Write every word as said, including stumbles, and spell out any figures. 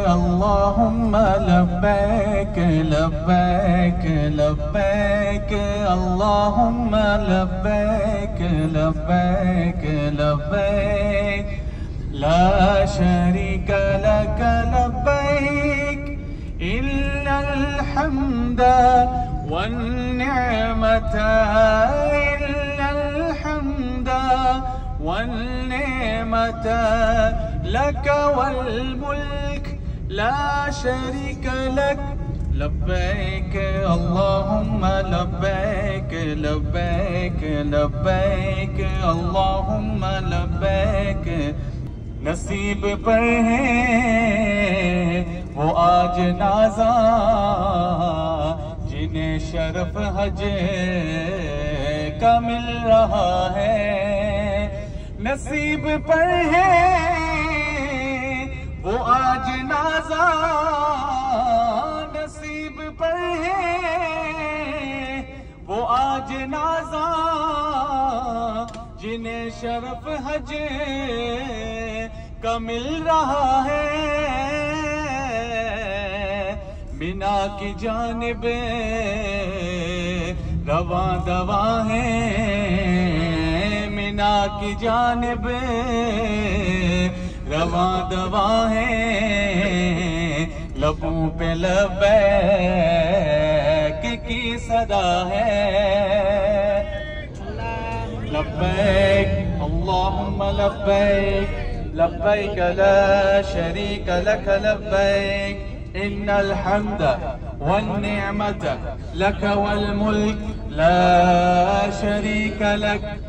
अल्लाहुम्मा लब्बैक लब्बैक लब्बैक अल्लाहुम्मा लब्बैक लब्बैक लब्बैक ला शरीका लक लब्बैक इन्नल हम्दा वन्निअमता इन्नल हम्दा वन्निअमता लक वल मुल्क ला शरीका लक लब्बैक अल्लाहुम्मा लब्बैक लब्बैक लब्बैक अल्लाहुम्मा लब्बैक। नसीब पर है वो आज नाज़ा जिन्हें शरफ हज का मिल रहा है। नसीब पर है वो आज नाज़ा नसीब पर है वो आज नाज़ा जिन्हें शरफ हज का मिल रहा है। मिना की जानिब रवां दवा है मिना की जानिब रवां दवा है लबों पे लब्बैक की सदा है। लब्बैक अल्लाहुम्मा लब्बैक लब्बैक ला शरीका लक लब्बैक इन्नल हम्दा वन्निअमता लक वल मुल्क ला शरीका लक।